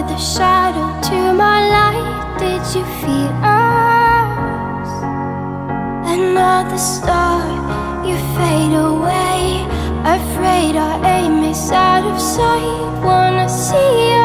another shadow to my light. Did you feel us? Another star, you fade away. Afraid our aim is out of sight. Wanna see you